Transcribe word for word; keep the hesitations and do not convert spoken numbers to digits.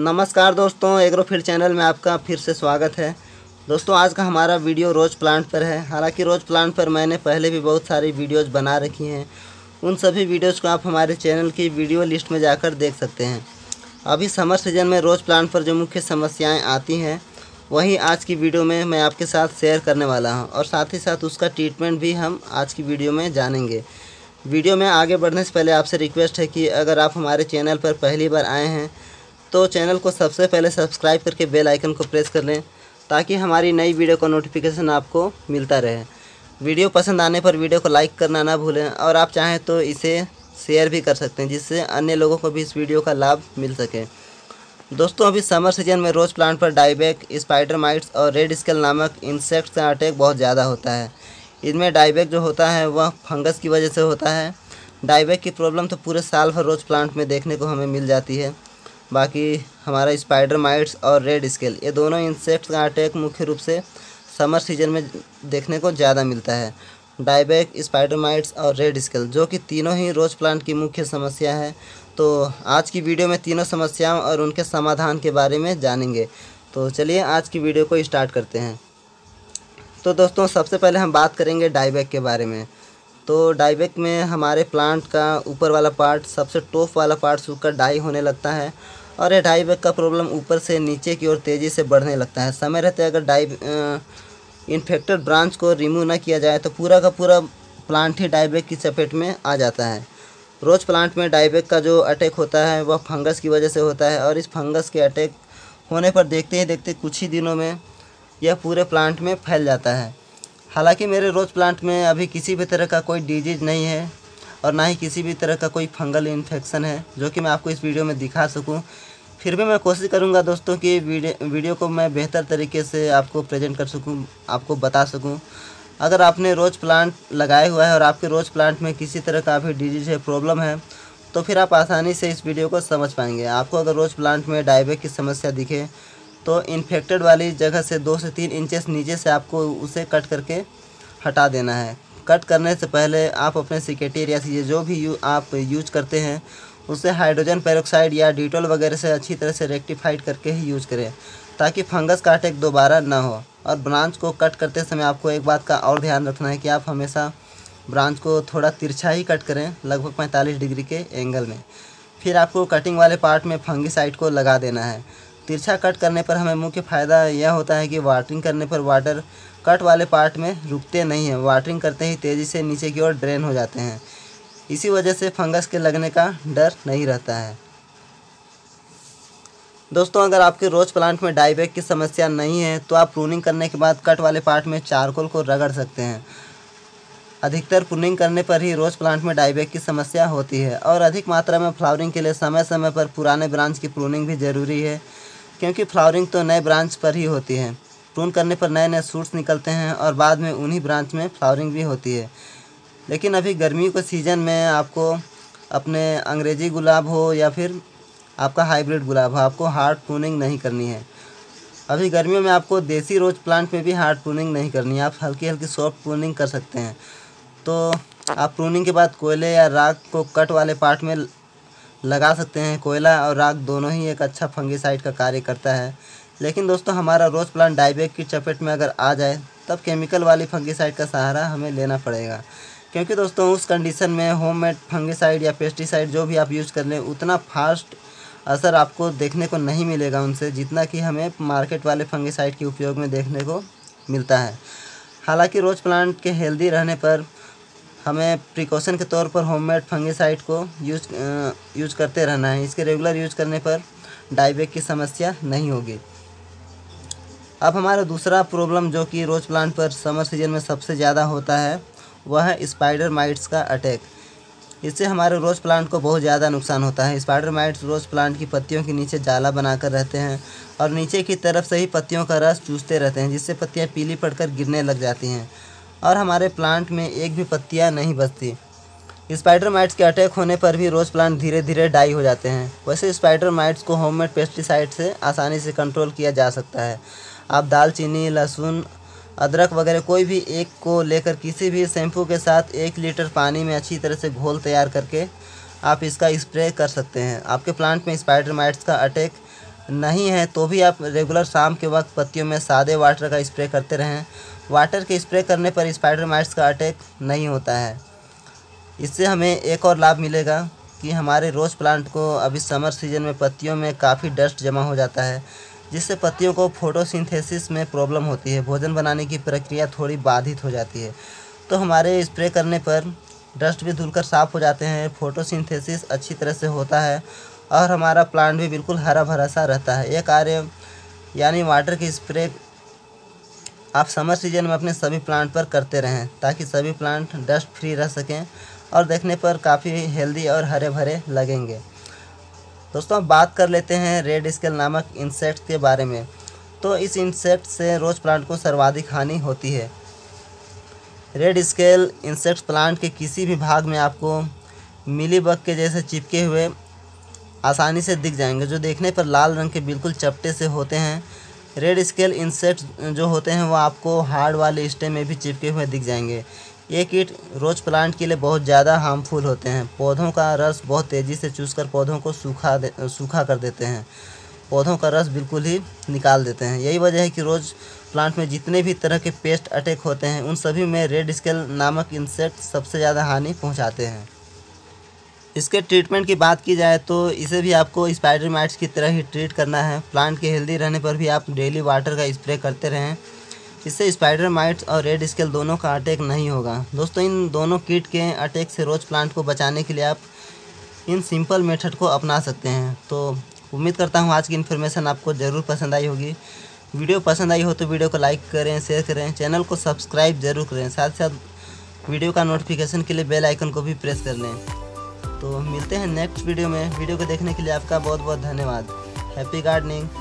नमस्कार दोस्तों, एग्रोफील्ड चैनल में आपका फिर से स्वागत है। दोस्तों आज का हमारा वीडियो रोज़ प्लांट पर है। हालांकि रोज़ प्लांट पर मैंने पहले भी बहुत सारी वीडियोस बना रखी हैं। उन सभी वीडियोस को आप हमारे चैनल की वीडियो लिस्ट में जाकर देख सकते हैं। अभी समर सीजन में रोज़ प्लांट पर जो मुख्य समस्याएँ आती हैं वही आज की वीडियो में मैं आपके साथ शेयर करने वाला हूँ, और साथ ही साथ उसका ट्रीटमेंट भी हम आज की वीडियो में जानेंगे। वीडियो में आगे बढ़ने से पहले आपसे रिक्वेस्ट है कि अगर आप हमारे चैनल पर पहली बार आए हैं तो चैनल को सबसे पहले सब्सक्राइब करके बेल आइकन को प्रेस कर लें, ताकि हमारी नई वीडियो का नोटिफिकेशन आपको मिलता रहे। वीडियो पसंद आने पर वीडियो को लाइक करना ना भूलें, और आप चाहें तो इसे शेयर भी कर सकते हैं, जिससे अन्य लोगों को भी इस वीडियो का लाभ मिल सके। दोस्तों अभी समर सीजन में रोज़ प्लांट पर डाईबैक, स्पाइडर माइट्स और रेड स्केल नामक इंसेक्ट्स का अटैक बहुत ज़्यादा होता है। इनमें डाईबैक जो होता है वह फंगस की वजह से होता है। डाईबैक की प्रॉब्लम तो पूरे साल भर रोज़ प्लांट में देखने को हमें मिल जाती है। बाकी हमारा स्पाइडर माइट्स और रेड स्केल, ये दोनों इंसेक्ट्स का अटैक मुख्य रूप से समर सीजन में देखने को ज़्यादा मिलता है। डाईबैक, स्पाइडर माइट्स और रेड स्केल, जो कि तीनों ही रोज़ प्लांट की मुख्य समस्या है। तो आज की वीडियो में तीनों समस्याओं और उनके समाधान के बारे में जानेंगे। तो चलिए आज की वीडियो को स्टार्ट करते हैं। तो दोस्तों सबसे पहले हम बात करेंगे डाईबैक के बारे में। तो डाईबैक में हमारे प्लांट का ऊपर वाला पार्ट, सबसे टॉप वाला पार्ट सूखकर डाई होने लगता है, और ये डाईबैक का प्रॉब्लम ऊपर से नीचे की ओर तेज़ी से बढ़ने लगता है। समय रहते अगर डाई इन्फेक्टेड ब्रांच को रिमूव ना किया जाए तो पूरा का पूरा प्लांट ही डाईबैक की चपेट में आ जाता है। रोज़ प्लांट में डाईबैक का जो अटैक होता है वह फंगस की वजह से होता है, और इस फंगस के अटैक होने पर देखते ही देखते कुछ ही दिनों में यह पूरे प्लांट में फैल जाता है। हालांकि मेरे रोज़ प्लांट में अभी किसी भी तरह का कोई डिजीज़ नहीं है, और ना ही किसी भी तरह का कोई फंगल इन्फेक्शन है जो कि मैं आपको इस वीडियो में दिखा सकूं। फिर भी मैं कोशिश करूंगा दोस्तों कि वीडियो वीडियो को मैं बेहतर तरीके से आपको प्रेजेंट कर सकूं, आपको बता सकूं। अगर आपने रोज़ प्लांट लगाया हुआ है और आपके रोज़ प्लांट में किसी तरह का भी डिजीज़ है, प्रॉब्लम है, तो फिर आप आसानी से इस वीडियो को समझ पाएंगे। आपको अगर रोज़ प्लांट में डाईबैक की समस्या दिखे तो इन्फेक्टेड वाली जगह से दो से तीन इंचेस नीचे से आपको उसे कट करके हटा देना है। कट करने से पहले आप अपने सिकेटी या जो भी यू, आप यूज करते हैं उसे हाइड्रोजन पेरोक्साइड या डिटॉल वगैरह से अच्छी तरह से रेक्टिफाइड करके ही यूज़ करें, ताकि फंगस का अटैक दोबारा ना हो। और ब्रांच को कट करते समय आपको एक बात का और ध्यान रखना है कि आप हमेशा ब्रांच को थोड़ा तिरछा ही कट करें, लगभग पैंतालीस डिग्री के एंगल में। फिर आपको कटिंग वाले पार्ट में फंगिसाइड को लगा देना है। तिरछा कट करने पर हमें मुख्य फ़ायदा यह होता है कि वाटरिंग करने पर वाटर कट वाले पार्ट में रुकते नहीं हैं, वाटरिंग करते ही तेज़ी से नीचे की ओर ड्रेन हो जाते हैं। इसी वजह से फंगस के लगने का डर नहीं रहता है। दोस्तों अगर आपके रोज़ प्लांट में डाईबैक की समस्या नहीं है तो आप प्रूनिंग करने के बाद कट वाले पार्ट में चारकोल को रगड़ सकते हैं। अधिकतर प्रूनिंग करने पर ही रोज़ प्लांट में डाईबैक की समस्या होती है। और अधिक मात्रा में फ्लावरिंग के लिए समय समय पर पुराने ब्रांच की प्रूनिंग भी ज़रूरी है, क्योंकि फ्लावरिंग तो नए ब्रांच पर ही होती है। प्रून करने पर नए नए शूट्स निकलते हैं और बाद में उन्हीं ब्रांच में फ्लावरिंग भी होती है। लेकिन अभी गर्मियों के सीज़न में आपको अपने अंग्रेज़ी गुलाब हो या फिर आपका हाइब्रिड गुलाब हो, आपको हार्ड प्रूनिंग नहीं करनी है। अभी गर्मियों में आपको देसी रोज़ प्लांट में भी हार्ड प्रूनिंग नहीं करनी है, आप हल्की हल्की सॉफ्ट प्रूनिंग कर सकते हैं। तो आप प्रूनिंग के बाद कोयले या राख को कट वाले पार्ट में लगा सकते हैं। कोयला और राख दोनों ही एक अच्छा फंगिसाइड का कार्य करता है। लेकिन दोस्तों हमारा रोज़ प्लांट डाईबैक की चपेट में अगर आ जाए तब केमिकल वाली फंगिसाइड का सहारा हमें लेना पड़ेगा, क्योंकि दोस्तों उस कंडीशन में होममेड फंगिसाइड या पेस्टिसाइड जो भी आप यूज़ कर लें उतना फास्ट असर आपको देखने को नहीं मिलेगा उनसे, जितना कि हमें मार्केट वाले फंगिसाइड के उपयोग में देखने को मिलता है। हालांकि रोज़ प्लांट के हेल्दी रहने पर हमें प्रिकॉशन के तौर पर होममेड फंगिसाइड को यूज यूज करते रहना है। इसके रेगुलर यूज करने पर डाईबैक की समस्या नहीं होगी। अब हमारा दूसरा प्रॉब्लम जो कि रोज़ प्लांट पर समर सीजन में सबसे ज़्यादा होता है वह है स्पाइडर माइट्स का अटैक। इससे हमारे रोज़ प्लांट को बहुत ज़्यादा नुकसान होता है। स्पाइडर माइट्स रोज़ प्लांट की पत्तियों के नीचे जाला बनाकर रहते हैं और नीचे की तरफ से ही पत्तियों का रस चूसते रहते हैं, जिससे पत्तियाँ पीली पड़कर गिरने लग जाती हैं और हमारे प्लांट में एक भी पत्तियाँ नहीं बचती। स्पाइडर माइट्स के अटैक होने पर भी रोज़ प्लांट धीरे धीरे डाई हो जाते हैं। वैसे स्पाइडर माइट्स को होममेड पेस्टिसाइड से आसानी से कंट्रोल किया जा सकता है। आप दालचीनी, लहसुन, अदरक वगैरह कोई भी एक को लेकर किसी भी शैम्पू के साथ एक लीटर पानी में अच्छी तरह से घोल तैयार करके आप इसका स्प्रे कर सकते हैं। आपके प्लांट में स्पाइडर माइट्स का अटैक नहीं है तो भी आप रेगुलर शाम के वक्त पत्तियों में सादे वाटर का स्प्रे करते रहें। वाटर के स्प्रे करने पर स्पाइडर माइट्स का अटैक नहीं होता है। इससे हमें एक और लाभ मिलेगा कि हमारे रोज़ प्लांट को अभी समर सीजन में पत्तियों में काफ़ी डस्ट जमा हो जाता है, जिससे पत्तियों को फोटोसिंथेसिस में प्रॉब्लम होती है, भोजन बनाने की प्रक्रिया थोड़ी बाधित हो जाती है। तो हमारे स्प्रे करने पर डस्ट भी धुलकर साफ़ हो जाते हैं, फोटोसिंथेसिस अच्छी तरह से होता है और हमारा प्लांट भी बिल्कुल हरा भरा सा रहता है। यह कार्य यानी वाटर की स्प्रे आप समर सीजन में अपने सभी प्लांट पर करते रहें, ताकि सभी प्लांट डस्ट फ्री रह सकें और देखने पर काफ़ी हेल्दी और हरे भरे लगेंगे। दोस्तों अब बात कर लेते हैं रेड स्केल नामक इंसेक्ट के बारे में। तो इस इंसेक्ट से रोज़ प्लांट को सर्वाधिक हानि होती है। रेड स्केल इंसेक्ट प्लांट के किसी भी भाग में आपको मिलीबग के जैसे चिपके हुए आसानी से दिख जाएंगे, जो देखने पर लाल रंग के बिल्कुल चपटे से होते हैं। रेड स्केल इंसेक्ट जो होते हैं वो आपको हार्ड वाले स्टेम में भी चिपके हुए दिख जाएंगे। ये कीट रोज प्लांट के लिए बहुत ज़्यादा हार्मफुल होते हैं। पौधों का रस बहुत तेज़ी से चूसकर पौधों को सूखा दे सूखा कर देते हैं, पौधों का रस बिल्कुल ही निकाल देते हैं। यही वजह है कि रोज़ प्लांट में जितने भी तरह के पेस्ट अटैक होते हैं उन सभी में रेड स्केल नामक इंसेक्ट सबसे ज़्यादा हानि पहुँचाते हैं। इसके ट्रीटमेंट की बात की जाए तो इसे भी आपको स्पाइडर माइट्स की तरह ही ट्रीट करना है। प्लांट के हेल्दी रहने पर भी आप डेली वाटर का स्प्रे करते रहें, इससे स्पाइडर माइट्स और रेड स्केल दोनों का अटैक नहीं होगा। दोस्तों इन दोनों कीट के अटैक से रोज़ प्लांट को बचाने के लिए आप इन सिंपल मेथड को अपना सकते हैं। तो उम्मीद करता हूँ आज की इन्फॉर्मेशन आपको ज़रूर पसंद आई होगी। वीडियो पसंद आई हो तो वीडियो को लाइक करें, शेयर करें, चैनल को सब्सक्राइब जरूर करें, साथ साथ वीडियो का नोटिफिकेशन के लिए बेल आइकन को भी प्रेस कर लें। तो मिलते हैं नेक्स्ट वीडियो में। वीडियो को देखने के लिए आपका बहुत बहुत धन्यवाद। Happy gardening.